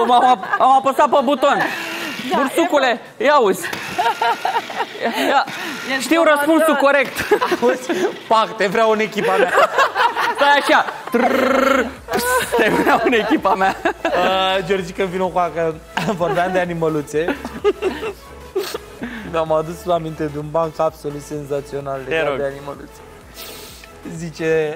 Am apăsat pe buton. Bursucule, ia uzi. Știu răspunsul corect. Pac, te vreau în echipa mea. Stai așa. Te vreau în echipa mea. Georgica, vino cu că vorbeam de animăluțe. Mi-am adus la minte de un banc absolut senzațional legat de animăluțe. Zice...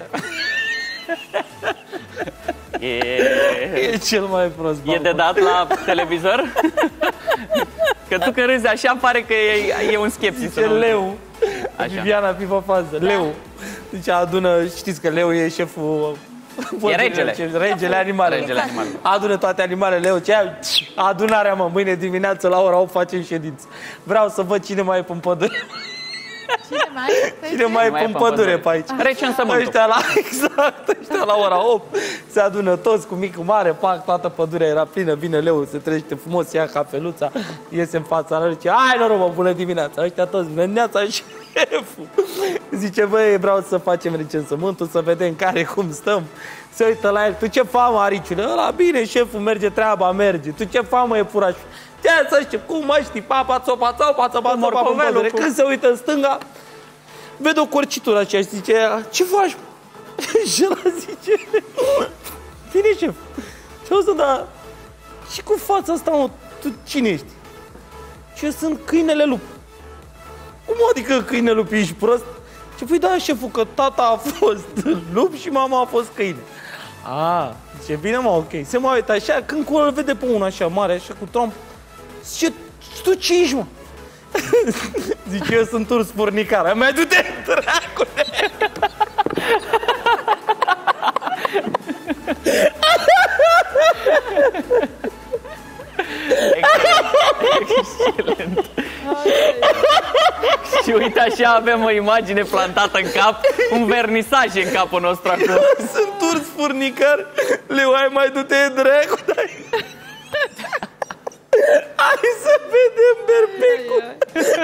E cel mai prost banc. E de dat la televizor? Că tu când râzi așa, pare că e un schepsis. Zice leu. Viviana, fi pe fază. Leu. Zice, adună, știți că leu e șeful... E regele. Regele animalelor. Adună toate animalele, leu. Ce adunarea, mă, mâine dimineață la ora 8 facem ședință. Vreau să văd cine mai e în pădure. Cine mai e în pădure pe aici? Recensământul. Ăștia la ora 8 se adună toți cu mic, cu mare, pac, toată pădurea era plină, vine leu, se trește frumos, ia cafeluța, iese în fața lor, zice, hai noroc, mă, bună dimineața, ăștia toți, bună dimineața, șeful. Zice, băi, vreau să facem recensământul, să vedem care, cum stăm. Se uită la el, tu ce faci, mă, Ariciule? Ăla, bine, șeful, merge treaba, merge. Tu ce faci, mă, iepuraș? Ce să știu, cum mă știi, când se uită în stânga, vede o corcitură aceea și zice, ce faci? Și ăla zice, bine, șef. Și o să da, și cu fața asta, mă, tu cine ești? Și eu sunt câinele lup. Cum adică câine lup, ești prost? Și păi da, șeful, că tata a fost lup și mama a fost câine. Zice, bine, mă, ok. Se mai uită așa, când îl vede pe unul așa mare, așa cu tromp, zice, tu ce ești, mă? Zice, eu sunt urs furnicar. Mai du-te, dracule! Excelent. Și uite așa avem o imagine plantată în cap, un vernisaj în capul nostru acum. Sunt urs furnicar, leu, hai mai du-te, dracu, hai să vedem berbecul.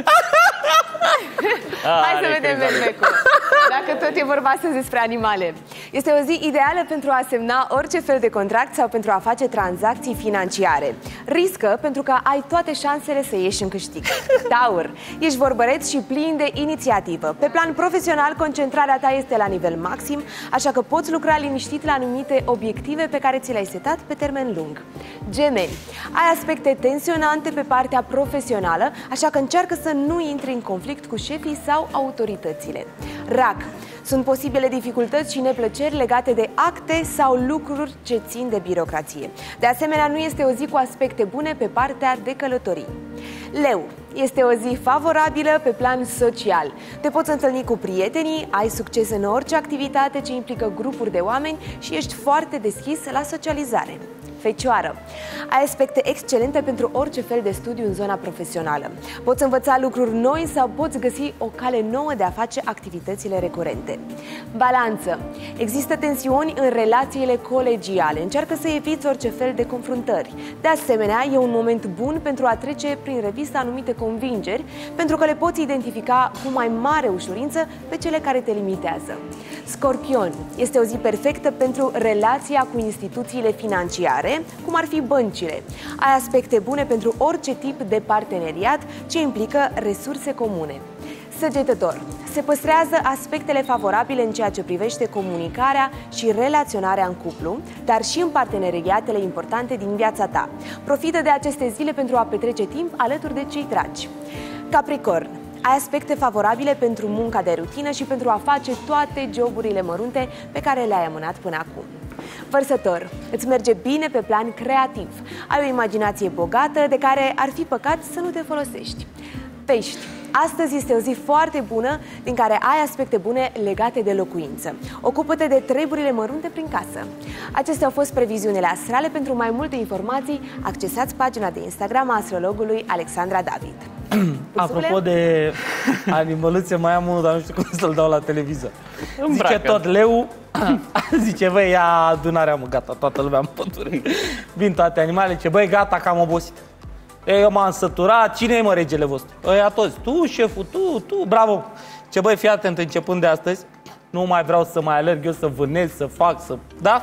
Hai să vedem berbecul. Dacă tot e vorba astăzi despre animale. Este o zi ideală pentru a semna orice fel de contract sau pentru a face tranzacții financiare. Riscă pentru că ai toate șansele să ieși în câștig. Taur, ești vorbăreț și plin de inițiativă. Pe plan profesional, concentrarea ta este la nivel maxim, așa că poți lucra liniștit la anumite obiective pe care ți le-ai setat pe termen lung. Gemeni, ai aspecte tensionante pe partea profesională, așa că încearcă să nu intri în conflict cu șefii sau autoritățile. Rac, sunt posibile dificultăți și neplăceri legate de acte sau lucruri ce țin de birocrație. De asemenea, nu este o zi cu aspecte bune pe partea de călătorii. Leu, este o zi favorabilă pe plan social. Te poți întâlni cu prietenii, ai succes în orice activitate ce implică grupuri de oameni și ești foarte deschis la socializare. Fecioară, ai aspecte excelente pentru orice fel de studiu în zona profesională. Poți învăța lucruri noi sau poți găsi o cale nouă de a face activitățile recurente. Balanță, există tensiuni în relațiile colegiale. Încearcă să eviți orice fel de confruntări. De asemenea, e un moment bun pentru a trece prin revistă anumite convingeri, pentru că le poți identifica cu mai mare ușurință pe cele care te limitează. Scorpion, este o zi perfectă pentru relația cu instituțiile financiare, cum ar fi băncile. Ai aspecte bune pentru orice tip de parteneriat ce implică resurse comune. Săgetător, se păstrează aspectele favorabile în ceea ce privește comunicarea și relaționarea în cuplu, dar și în parteneriatele importante din viața ta. Profită de aceste zile pentru a petrece timp alături de cei dragi. Capricorn, ai aspecte favorabile pentru munca de rutină și pentru a face toate joburile mărunte pe care le-ai amânat până acum. Vărsător, îți merge bine pe plan creativ. Ai o imaginație bogată de care ar fi păcat să nu te folosești. Pești, astăzi este o zi foarte bună din care ai aspecte bune legate de locuință. Ocupă-te de treburile mărunte prin casă. Acestea au fost previziunile astrale. Pentru mai multe informații, accesați pagina de Instagram a astrologului Alexandra David. Apropo de animăluțe, mai am unul, dar nu știu cum să-l dau la televizor. Zice tot leu, zice, băi, ia adunarea, mă, gata, toată lumea în pădure. Vin toate animalele, zice, băi, gata, că am obosit. Eu m-am săturat, cine e, mă, regele vostru? Ăia toți, tu, șeful, tu, bravo. Ce, băi, fii atent, începând de astăzi, nu mai vreau să mai alerg eu, să vânez, să fac, da?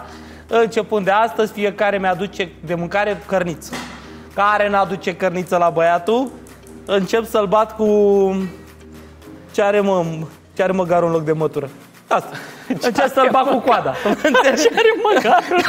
începând de astăzi, fiecare mi-aduce de mâncare cărniță. Care n-aduce cărniță la băiatul, încep să-l bat cu... Ce are măgarul în loc de mătură? Asta. Încep să-l bat cu coada. Ce are măgarul?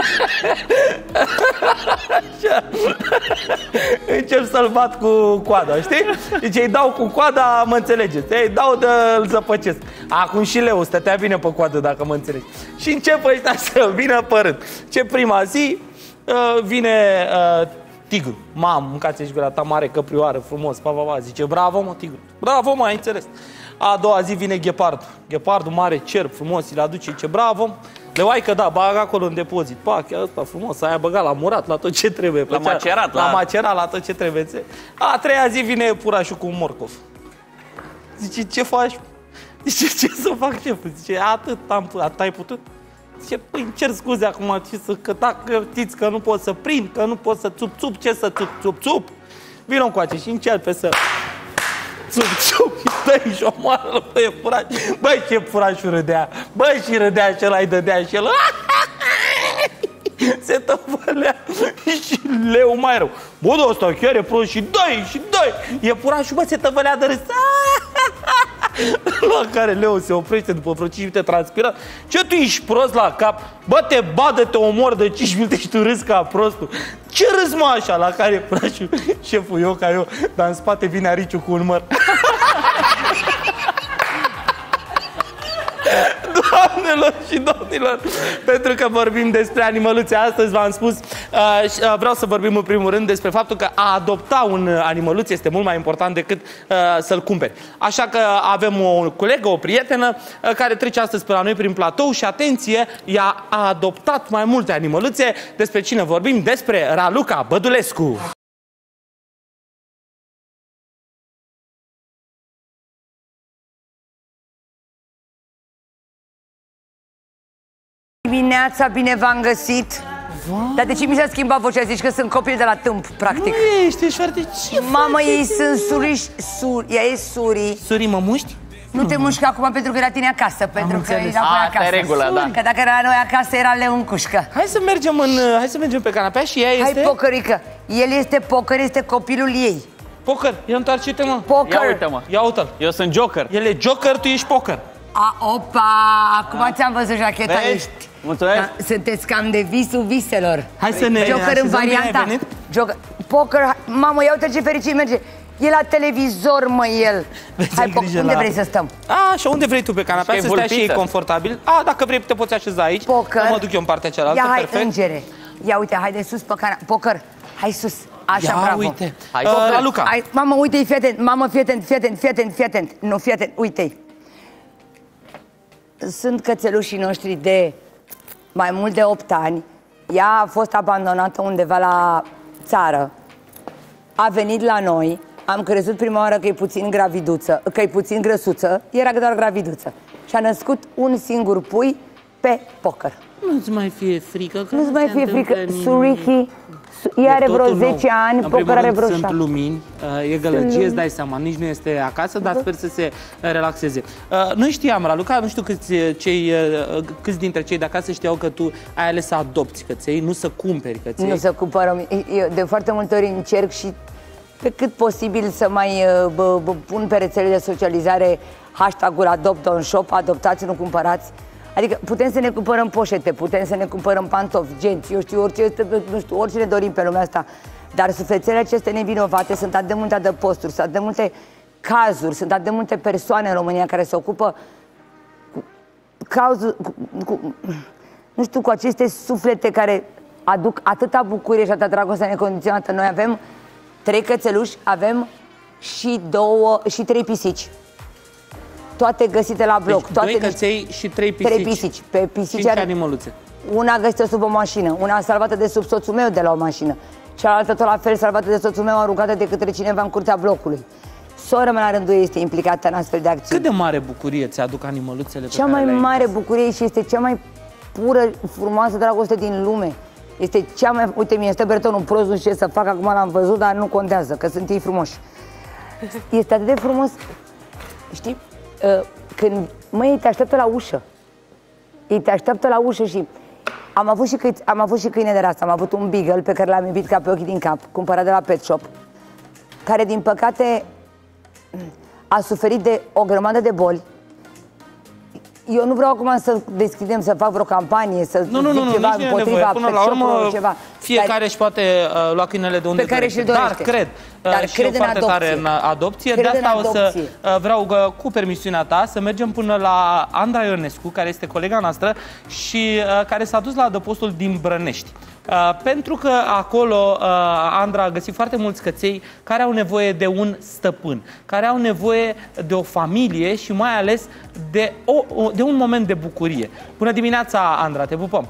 Încep să-l bat cu coada, știi? Deci îi dau cu coada, mă înțelegeți. Îi dau de-l zăpăcesc. Acum și leu stătea bine pe coadă, dacă mă înțelegi. Și încep ăștia să vină pe rând. Ce prima zi vine tigru. Mamă, mâncați-și gura ta mare, căprioară, frumos, zice, bravo mă, tigru. Bravo mă, ai înțeles. A doua zi vine ghepardul. Ghepardul mare, cerb, frumos, îl aduce, zice, bravo. Leoaică, da, bagă acolo în depozit. Pac, ăsta frumos, aia băgat la murat, la tot ce trebuie. La macerat. La macerat, la tot ce trebuie. A treia zi vine purașul cu un morcov. Zice, ce faci? Zice, ce să fac, șef? Zice, atât ai putut? Zice, păi, îmi cer scuze acum, că dacă știți că nu pot să prind, că nu pot să țup, ce să țup? Vino încoace și începe să... Țup, dă-i și omoară, băi, furaș. Băi, ce furașul râdea. Băi, și râdea și ăla, îi dădea și el. Se tăvălea și leu mai rău. Bă, da, ăsta chiar e prost și dă-i. E furașul, bă, se tăvălea de râs. La care leu se oprește după vreo 5 minute, transpiră. Ce, tu ești prost la cap? Bă, te badă, te omor de 5 minute și tu râzi ca prostul. Ce râzi, mă, așa? La care furașul, șeful, eu ca eu, dar în spate vine Ariciu cu un măr. Doamnelor și domnilor, pentru că vorbim despre animăluțe astăzi, v-am spus, vreau să vorbim în primul rând despre faptul că a adopta un animăluț este mult mai important decât să-l cumperi. Așa că avem o colegă, o prietenă, care trece astăzi pe la noi prin platou și, atenție, ea a adoptat mai multe animăluțe. Despre cine vorbim? Despre Raluca Bădulescu. Dimineața, bine v-am găsit. Dar de ce mi s-a schimbat vocea? Zici că sunt copil de la tâmp, practic. Nu ești foarte... Ce mamă, ei sunt suriși, ea e surii. Surii mă muști? Nu te mușcă acum pentru că e la tine acasă, pentru că e la voi acasă. Asta e regulă, da. Că dacă era la noi acasă, era leu în cușcă. Hai să mergem pe canapea și ea este... Hai, pocărică. El este Poker, este copilul ei. Poker, ia întoarce-te, mă. Poker. Ia uite-mă. Ia uite-l. Eu sunt Joker. El e Joker, tu ești Poker. Opa, acum ți-am văzut jacheta, Vezi? Mulțumesc. Da, sunteți cam de visul viselor. Hai să ne Joker în varianta Joker. Poker, mamă, ia uite ce fericit merge. E la televizor, mă, el. Hai, unde vrei să stăm? Și unde vrei tu pe canapea, să stea și ei confortabil. Dacă vrei, te poți așeza aici. Poker. Mă duc eu în partea cealaltă, ia, hai, perfect. îngere. Ia, uite, hai de sus pe canapea. Poker, hai sus. Așa, ia, bravo. uite. Hai, Raluca. Mamă, uite-i, fii atent. Mamă, fii atent. Nu, fii atent, uite-i. Sunt cățelușii noștri de mai mult de 8 ani. Ea a fost abandonată undeva la țară. A venit la noi. Am crezut prima oară că e puțin graviduță, că e puțin grăsuță. Era doar graviduță. Și a născut un singur pui pe Poker. Nu-ți mai fie frică. Nu-ți mai fie frică. Surichi, ea are vreo 10 ani, Poker are vreo 7. Sunt lumini, e gălăgie, îți dai seama, nici nu este acasă, dar sper să se relaxeze. Noi știam, Raluca, nu știu câți dintre cei de acasă știau că tu ai ales să adopți căței, nu să cumperi căței. Nu să cumpărăm. Eu de foarte multe ori încerc și pe cât posibil să mai pun pe rețele de socializare hashtag-ul Adopt on Shop, adoptați, nu cumpărați. Adică putem să ne cumpărăm poșete, putem să ne cumpărăm pantofi, genți, eu știu, orice ne dorim pe lumea asta. Dar sufletele acestea nevinovate, sunt atât de multe adăposturi, sunt atât de multe cazuri, sunt atât de multe persoane în România care se ocupă cu aceste suflete care aduc atâta bucurie și atâta dragoste necondiționată. Noi avem 3 cățeluși, avem și 3 pisici. Toate găsite la bloc. Deci 2 căței și 3 pisici. 3 pisici. Pe pisici 5 animăluțe. Una găsită sub o mașină, una salvată de sub soțul meu de la o mașină, cealaltă tot la fel salvată de soțul meu, aruncată de către cineva în curtea blocului. Sora mea la rândul ei este implicată în astfel de acțiuni. Cât de mare bucurie ți-aduc animăluțele? Cea mai mare bucurie și este cea mai pură, frumoasă dragoste din lume. Este cea mai... Uite, mie stă Bertonul prost, nu știu ce să fac, acum l-am văzut, dar nu contează, că sunt ei frumoși. Este atât de frumos, știi, când, măi, ei te așteaptă la ușă. Ei te așteaptă la ușă și Am avut și câine de rasă. Am avut un beagle pe care l-am iubit ca pe ochii din cap, cumpărat de la Pet Shop, care din păcate a suferit de o grămadă de boli. Eu nu vreau acum să deschidem, să fac vreo campanie, să zic ceva împotriva Până la urmă, ceva. fiecare își poate lua câinele de unde pe care și-l dorește. Dar cred în foarte tare în adopție. De asta o să vreau, cu permisiunea ta, să mergem până la Andra Ionescu, care este colega noastră și care s-a dus la adăpostul din Brănești. Pentru că acolo Andra a găsit foarte mulți căței care au nevoie de un stăpân, care au nevoie de o familie și mai ales de un moment de bucurie. Bună dimineața, Andra, te pupăm!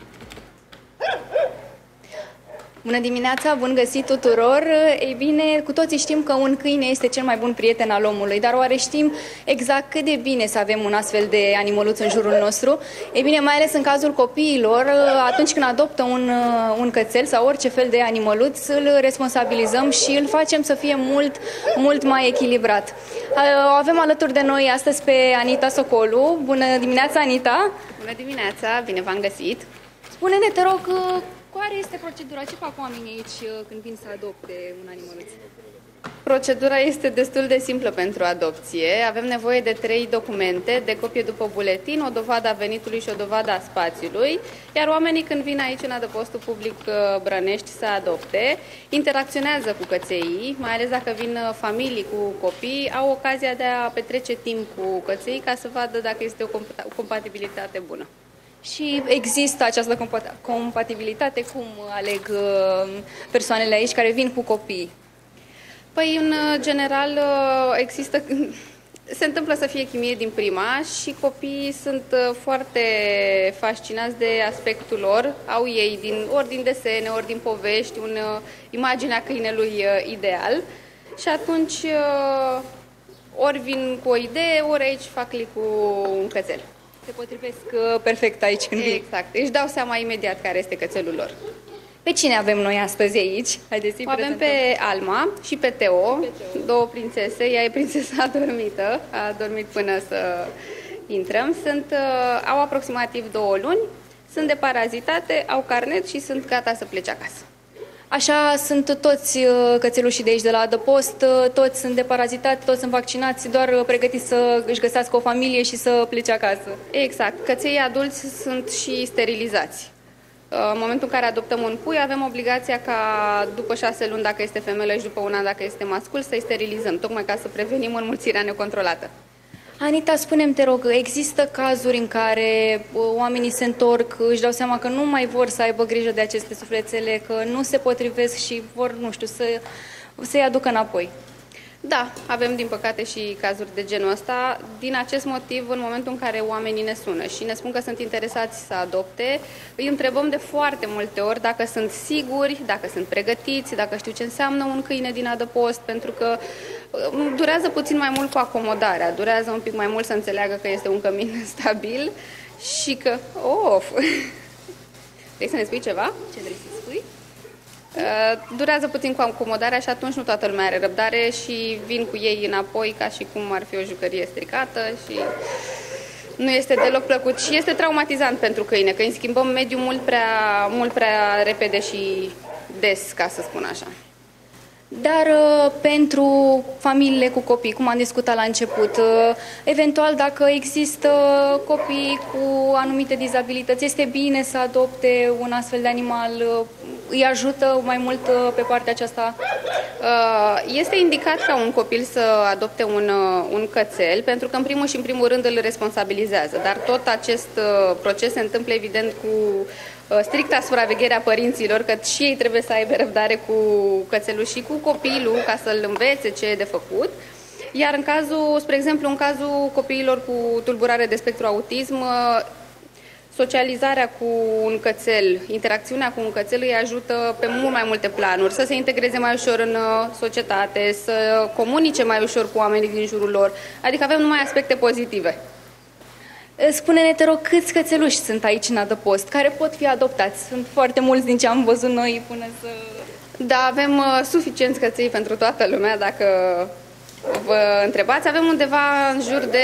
Bună dimineața, bun găsit tuturor! Ei bine, cu toții știm că un câine este cel mai bun prieten al omului, dar oare știm exact cât de bine să avem un astfel de animăluț în jurul nostru? Ei bine, mai ales în cazul copiilor, atunci când adoptă un cățel sau orice fel de animăluț, îl responsabilizăm și îl facem să fie mult mai echilibrat. Avem alături de noi astăzi pe Anita Socolu. Bună dimineața, Anita! Bună dimineața, bine v-am găsit! Spune-ne, te rog, care este procedura? Ce fac oamenii aici când vin să adopte un animăluț? Procedura este destul de simplă pentru adopție. Avem nevoie de 3 documente, de copie după buletin, o dovadă a venitului și o dovadă a spațiului, iar oamenii când vin aici în adăpostul public Brănești să adopte, interacționează cu căței, mai ales dacă vin familii cu copii, au ocazia de a petrece timp cu căței ca să vadă dacă este o compatibilitate bună. Și există această compatibilitate? Cum aleg persoanele aici care vin cu copii? Păi, în general, se întâmplă să fie chimie din prima și copiii sunt foarte fascinați de aspectul lor. Au ei, ori din desene, ori din povești, imaginea câinelui ideal. Și atunci, ori vin cu o idee, ori aici fac click cu un cățel. Se potrivesc perfect aici când vin. Exact. Își dau seama imediat care este cățelul lor. Pe cine avem noi astăzi aici? Haideți, avem pe Alma și pe Teo, două prințese. Ea e prințesa adormită, a dormit până să intrăm. Au aproximativ 2 luni, sunt deparazitate, au carnet și sunt gata să plece acasă. Așa sunt toți cățelușii de aici, de la adăpost, toți sunt deparazitați, toți sunt vaccinați, doar pregătiți să își găsească o familie și să plece acasă. Exact. Căței adulți sunt și sterilizați. În momentul în care adoptăm un pui, avem obligația ca după 6 luni, dacă este femelă, și după 1 an, dacă este mascul, să-i sterilizăm, tocmai ca să prevenim înmulțirea necontrolată. Anita, spune-mi, te rog, există cazuri în care oamenii se întorc, își dau seama că nu mai vor să aibă grijă de aceste sufletele, că nu se potrivesc și vor, nu știu, să-i aducă înapoi? Da, avem din păcate și cazuri de genul ăsta. Din acest motiv, în momentul în care oamenii ne sună și ne spun că sunt interesați să adopte, îi întrebăm de foarte multe ori dacă sunt siguri, dacă sunt pregătiți, dacă știu ce înseamnă un câine din adăpost, pentru că durează puțin mai mult cu acomodarea, durează un pic mai mult să înțeleagă că este un cămin stabil și că... Vrei să ne spui ceva? Ce vrei să spui? Durează puțin cu acomodarea și atunci nu toată lumea are răbdare și vin cu ei înapoi ca și cum ar fi o jucărie stricată și nu este deloc plăcut și este traumatizant pentru câine, că îi schimbăm mediul mult prea repede și des, ca să spun așa. Dar pentru familiile cu copii, cum am discutat la început, eventual dacă există copii cu anumite dizabilități, este bine să adopte un astfel de animal? Îi ajută mai mult pe partea aceasta? Este indicat ca un copil să adopte un cățel, pentru că în primul rând îl responsabilizează, dar tot acest proces se întâmplă evident cu stricta supraveghere a părinților, că și ei trebuie să aibă răbdare cu cățelul și cu copilul ca să-l învețe ce e de făcut. Iar în cazul, spre exemplu, în cazul copiilor cu tulburare de spectru autism, socializarea cu un cățel, interacțiunea cu un cățel îi ajută pe mult mai multe planuri, să se integreze mai ușor în societate, să comunice mai ușor cu oamenii din jurul lor, adică avem numai aspecte pozitive. Spune-ne, te rog, câți cățeluși sunt aici în adăpost, care pot fi adoptați? Sunt foarte mulți din ce am văzut noi până să... Da, avem suficienți căței pentru toată lumea, dacă vă întrebați, avem undeva în jur de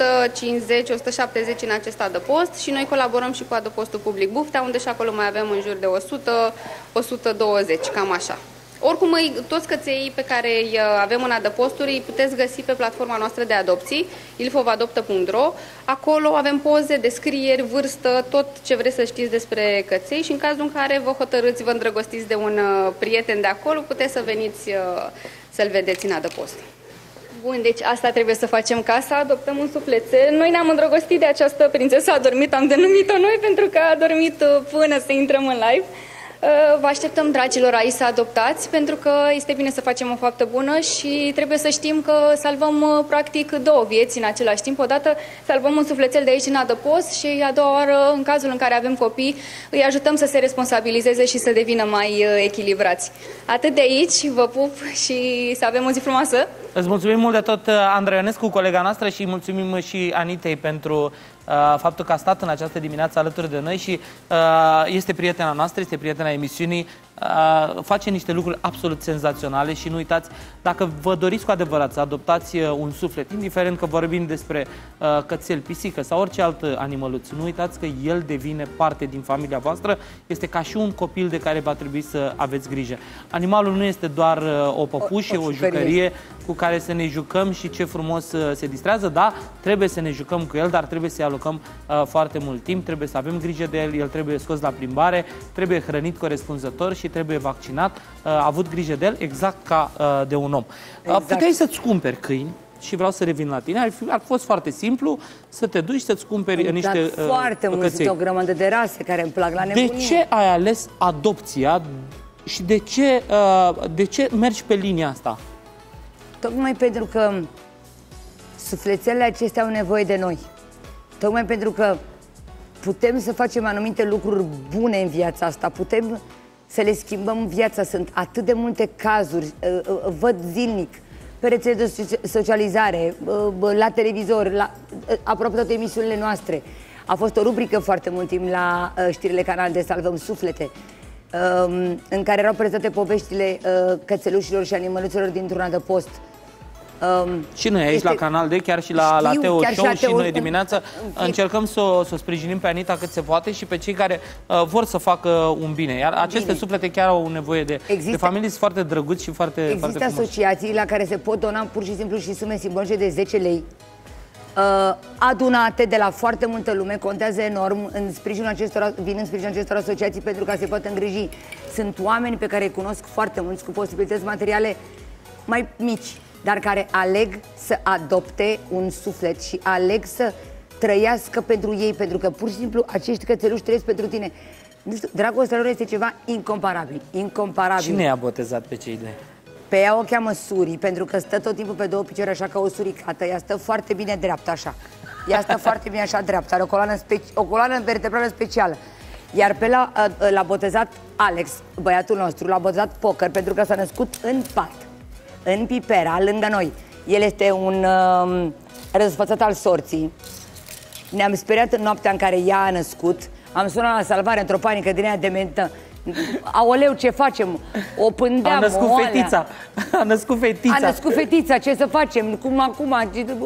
150-170 în acest adăpost și noi colaborăm și cu adăpostul public Buftea, unde și acolo mai avem în jur de 100-120, cam așa. Oricum, toți căței pe care îi avem în adăposturi îi puteți găsi pe platforma noastră de adopții, ilfovadoptă.ro. Acolo avem poze, descrieri, vârstă, tot ce vreți să știți despre căței și în cazul în care vă hotărâți, vă îndrăgostiți de un prieten de acolo, puteți să veniți să-l vedeți în adăpost. Bun, deci asta trebuie să facem ca să adoptăm un sufletel. Noi ne-am îndrăgostit de această prințesă adormită, am denumit-o noi pentru că a adormit până să intrăm în live. Vă așteptăm, dragilor, aici să adoptați, pentru că este bine să facem o faptă bună și trebuie să știm că salvăm practic două vieți în același timp. Odată salvăm un sufletel de aici în adăpost și a doua oară, în cazul în care avem copii, îi ajutăm să se responsabilizeze și să devină mai echilibrați. Atât de aici, vă pup și să avem o zi frumoasă! Îți mulțumim mult de tot, Andrei Ionescu, colega noastră, și mulțumim și Anitei pentru faptul că a stat în această dimineață alături de noi și este prietena noastră, este prietena emisiunii, face niște lucruri absolut senzaționale și nu uitați, dacă vă doriți cu adevărat să adoptați un suflet, indiferent că vorbim despre cățel, pisică sau orice alt animăluț, nu uitați că el devine parte din familia voastră, este ca și un copil de care va trebui să aveți grijă. Animalul nu este doar o păpușă, o jucărie cu care să ne jucăm și ce frumos se distrează, da, trebuie să ne jucăm cu el, dar trebuie să-i alocăm foarte mult timp, trebuie să avem grijă de el, el trebuie scos la plimbare, trebuie hrănit corespunzător și trebuie vaccinat, avut grijă de el, exact ca de un om. Exact. Puteai să-ți cumperi câini, și vreau să revin la tine, ar fi fost foarte simplu să te duci să-ți cumperi niște foarte mult, o grămadă de rase care îmi plac la nebunie. De ce ai ales adopția și de ce mergi pe linia asta? Tocmai pentru că sufletelele acestea au nevoie de noi. Tocmai pentru că putem să facem anumite lucruri bune în viața asta, putem să le schimbăm viața. Sunt atât de multe cazuri, văd zilnic, pe rețele de socializare, la televizor, aproape toate emisiunile noastre. A fost o rubrică foarte mult timp la știrile Canal de Salvăm Suflete, în care erau prezentate poveștile cățelușilor și animăluților dintr-un adăpost. Și noi aici la Canal D, chiar și la Teo Show și noi dimineața încercăm să o sprijinim pe Anita cât se poate și pe cei care vor să facă un bine. Iar aceste suflete chiar au nevoie de familii foarte drăguți și foarte frumoși. Există asociații la care se pot dona pur și simplu și sume simbolice de 10 lei. Adunate de la foarte multă lume, contează enorm în sprijinul acestor asociații pentru ca se poată îngriji. Sunt oameni pe care îi cunosc foarte mulți cu posibilități materiale mai mici, dar care aleg să adopte un suflet și aleg să trăiască pentru ei, pentru că pur și simplu acești cățeluși trăiesc pentru tine. Nu știu, dragostea lor este ceva incomparabil, incomparabil. Cine i-a botezat pe cei doi? Pe ea o cheamă Suri, pentru că stă tot timpul pe două picioare așa ca o suricată. Ea stă foarte bine dreaptă așa. Ea stă foarte bine așa dreaptă, are o coloană vertebrală specială. Iar pe l-a botezat Alex, băiatul nostru, l-a botezat Poker, pentru că s-a născut în pat, în Pipera, lângă noi. El este un răsfățat al sorții. Ne-am speriat în noaptea în care ea a născut. Am sunat la salvare într-o panică din aia dementă. Aoleu, ce facem? O pândeam, a născut fetița. A născut fetița. A născut fetița, ce să facem? Cum acum?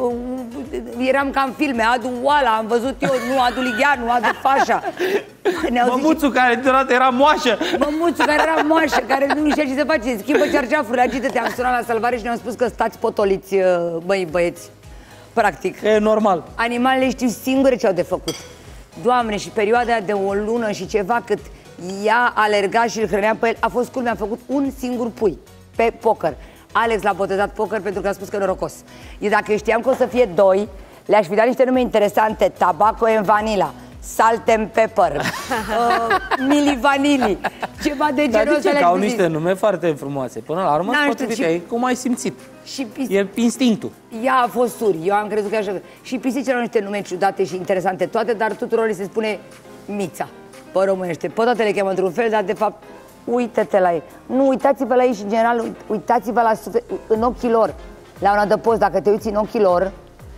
Eram ca în filme, adu oala, am văzut eu, nu adu ligheanu, adu fașa. Mămuțul care deodată era moașă. Mămuțul care era moașă, care nu știa ce să face, schimbă cearceafuri, agită-te. Am sunat la salvare și ne-am spus că stați potoliți, băieți. Practic. E normal. Animalele știu singure ce au de făcut. Doamne, și perioada de o lună și ceva cât ea alerga și îl hrănea pe el, a fost culmea, a făcut un singur pui pe Poker. Alex l-a botezat Poker pentru că a spus că e norocos. Eu dacă știam că o să fie doi, le-aș fi dat niște nume interesante: Tabaco and Vanilla, Salt and Pepper, Mili Vanili, ceva de genul ăsta. Dar au niște nume foarte frumoase. Până la urmă, potrivit, cum ai simțit. E instinctul. Ea a fost Suri, eu am crezut că așa. Și pisicile au niște nume ciudate și interesante toate, dar tuturor li se spune Mița, pe românește. Pe toate le cheamă într-un fel, dar de fapt, uite-te la ei. Nu, uitați-vă la ei și în general, uitați-vă în ochii lor. La un adăpost, dacă te uiți în ochii lor,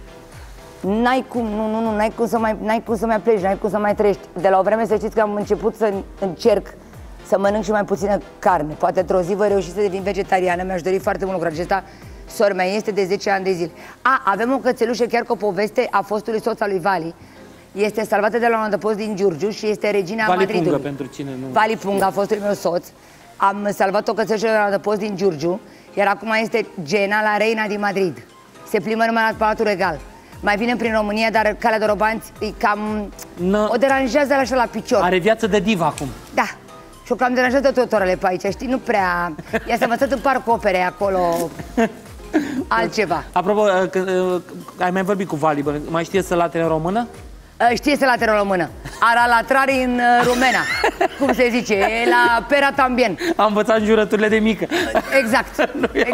n-ai cum, n-ai cum să mai pleci, n-ai cum să mai trăiești. De la o vreme să știți că am început să încerc să mănânc și mai puțină carne. Poate într-o zi voi reuși să devin vegetariană, mi-aș dori foarte mult lucrul acesta. Sora mea este de 10 ani de zile. Avem o cățelușă chiar cu o poveste a fostului soț al lui Vali. Este salvată de la un adăpost din Giurgiu și este regina Madridului. Punga, pentru cine nu... Vali Punga, fostului meu soț. Am salvat o cățelușă de la un adăpost din Giurgiu, iar acum este Gena la Reina din Madrid. Se plimbă numai la Palatul Regal. Mai vine prin România, dar calea de robanți e cam... o deranjează așa la picior. Are viață de divă acum. Da. Și o cam deranjează tot orele pe aici, știi? Nu prea... Ea s-a învățat în parc opere acolo... altceva. Apropo, ai mai vorbit cu Vali, mai știe să latre în română? Știe să latre în română. Aralatrari în rumena. Cum se zice? E la pera tambien. Am învățat jurăturile de mică. Exact.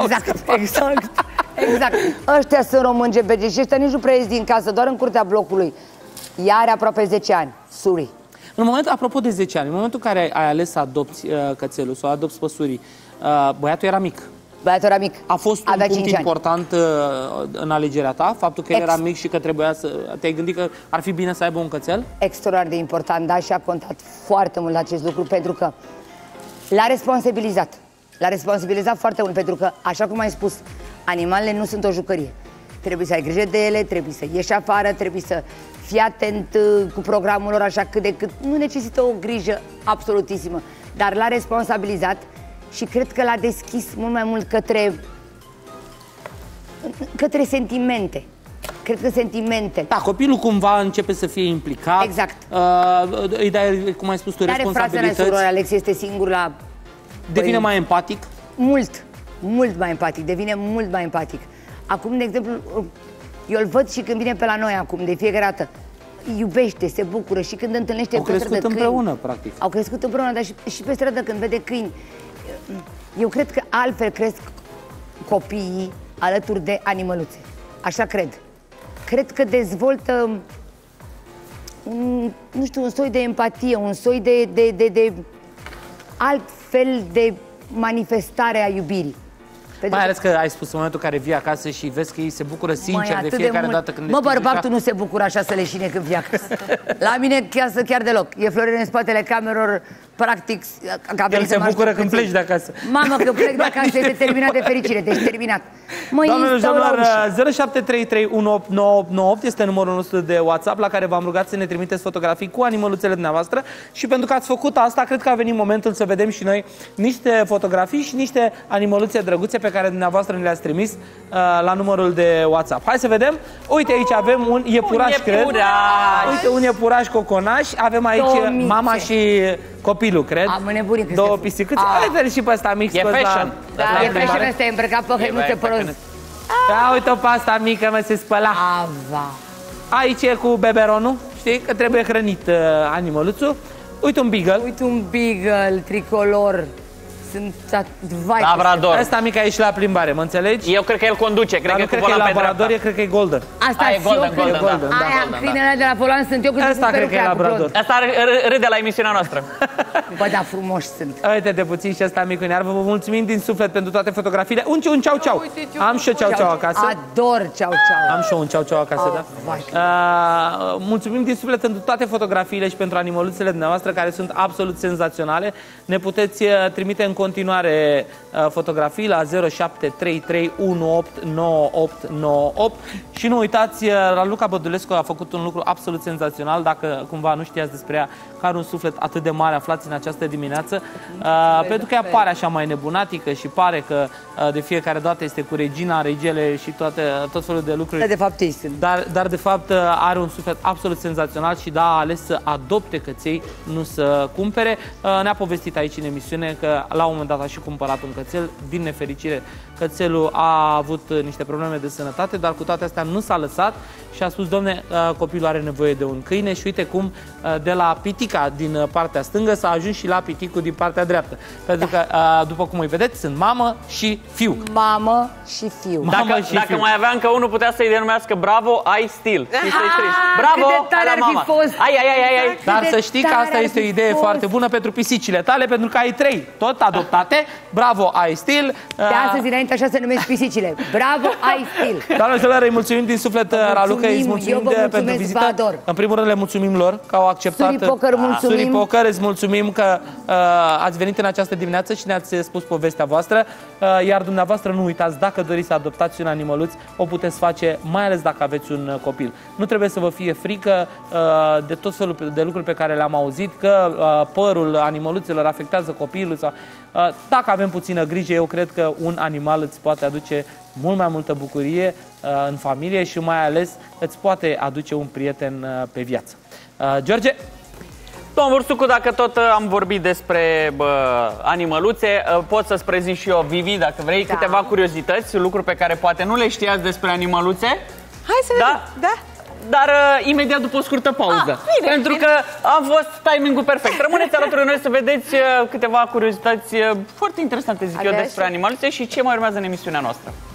Exact. Ăștia sunt români GBG și ăștia nici nu prea ies din casă, doar în curtea blocului. Ea are aproape 10 ani. Suri. În momentul, apropo de 10 ani, în momentul în care ai ales să adopți cățelul, să o adopți pe Suri, băiatul era mic. Băiatul era mic. A fost un punct important în alegerea ta? Faptul că el era mic și că trebuia să... Te-ai gândit că ar fi bine să aibă un cățel? Extraordinar de important, da, și a contat foarte mult acest lucru, pentru că l-a responsabilizat. L-a responsabilizat foarte mult, pentru că, așa cum ai spus, animalele nu sunt o jucărie. Trebuie să ai grijă de ele, trebuie să ieși afară, trebuie să fii atent cu programul lor, așa cât de cât. Nu necesită o grijă absolutissimă, dar l-a responsabilizat și cred că l-a deschis mult mai mult către sentimente. Cred că sentimente. Da, copilul cumva începe să fie implicat. Exact. Îi dai, cum ai spus tu, responsabilități. Are frate, Alex este singur la... Devine mai empatic? Mult mai empatic. Devine mult mai empatic. Acum, de exemplu, eu îl văd și când vine pe la noi acum, de fiecare dată. Iubește, se bucură și când întâlnește pe stradă câini. Au crescut împreună, practic. Au crescut împreună, dar și pe stradă când vede câini. Eu cred că altfel cresc copiii alături de animăluțe. Așa cred. Cred că dezvoltă nu știu, un soi de empatie, un soi de alt fel de manifestare a iubirii. Mai ales că ai spus în momentul în care vii acasă și vezi că ei se bucură sincer de fiecare dată când... Mă, bărbatul nu se bucură așa să leșine când vii acasă. La mine chiar deloc. E Florin în spatele camerelor, practic... El se bucură când pleci de acasă. Mamă, că plec de acasă, este terminat de fericire, deci terminat. Doamnelor și domnilor, 0733189898 este numărul nostru de WhatsApp la care v-am rugat să ne trimiteți fotografii cu animăluțele dumneavoastră și pentru că ați făcut asta, cred că a venit momentul să vedem și noi niște fotografii și niște animăluțe drăguțe pe care dumneavoastră ne le-ați trimis la numărul de WhatsApp. Hai să vedem. Uite, aici avem un iepuraș, cred. Uite, un iepuraș coconaș. Avem aici mama și copilul, cred. Am nebunit. Două pisicuțe. Uite-l și pe ăsta mic. E fashion. E fashion, ăsta e îmbrăcat pe hăinuțe pe roz. Da, uite-o pe asta mică, mă, se spăla. Aici e cu beberonul, știi, că trebuie hrănit animăluțul. Uite un beagle. Uite un beagle tricolor. Sunt Labrador. Asta mică e și la plimbare, mă înțelegi? Eu cred că el conduce, cred că cred că e labrador, eu cred că e golden. Asta e golden. Aia, câinele de la volan sunt eu, asta cred că e labrador. Asta râde la emisiunea noastră. Bă, da, frumoși sunt. Uite-te puțin și ăsta micu near. Vă mulțumim din suflet pentru toate fotografiile. Un ceau-ceau. Am și eu ceau-ceau acasă. Ador ceau-ceau. Am și eu un ceau-ceau acasă, da? Mulțumim din suflet pentru toate fotografiile și pentru animăluțele dumneavoastră care sunt absolut senzaționale. Ne puteți trimite în continuare fotografii la 0733189898 și nu uitați, Raluca Bădulescu a făcut un lucru absolut senzațional. Dacă cumva nu știați despre ea, că are un suflet atât de mare, aflați în această dimineață, pentru că ea pare așa mai nebunatică și pare că de fiecare dată este cu regina, regele și tot felul de lucruri. De fapt ei sunt. Dar de fapt are un suflet absolut senzațional și da, a ales să adopte căței, nu să cumpere. Ne-a povestit aici în emisiune că la un moment dat a și cumpărat un cățel. Din nefericire, cățelul a avut niște probleme de sănătate, dar cu toate astea nu s-a lăsat și a spus, domne, copilul are nevoie de un câine și uite cum de la pitica din partea stângă s-a ajuns și la piticul din partea dreaptă. Pentru că, după cum îi vedeți, sunt mamă și fiu. Mamă și fiu. Dacă mai avea încă unul, putea să-i denumească Bravo, ai stil. Bravo, cât de tare ar fi fost. Ai. Dar să știi că asta este o idee foarte bună pentru pisicile tale, pentru că ai 3. Tot adopți adoptate. Bravo, I Still. De astăzi înainte așa se numesc pisicile. Bravo, I Still. Doamne Sălără, îi mulțumim din suflet, Raluca, îi mulțumim pentru vizită. În primul rând le mulțumim lor că au acceptat. Suri Poker, mulțumim. Suri Poker, îți mulțumim că ați venit în această dimineață și ne-ați spus povestea voastră. Iar dumneavoastră nu uitați, dacă doriți să adoptați un animăluț, o puteți face, mai ales dacă aveți un copil. Nu trebuie să vă fie frică de tot felul de lucruri pe care le-am auzit, că părul animăluților afectează copilul. Sau, dacă avem puțină grijă, eu cred că un animal îți poate aduce mult mai multă bucurie în familie și mai ales îți poate aduce un prieten pe viață. George? Domnul Bursucu, dacă tot am vorbit despre animăluțe, pot să-ți prezint și eu, Vivi, dacă vrei, câteva curiozități, lucruri pe care poate nu le știați despre animăluțe. Hai să vedem. Da? Dar imediat după o scurtă pauză. Bine, pentru că a fost timingul perfect. Rămâneți alături de noi să vedeți câteva curiozități foarte interesante, zic eu, despre animăluțe și ce mai urmează în emisiunea noastră.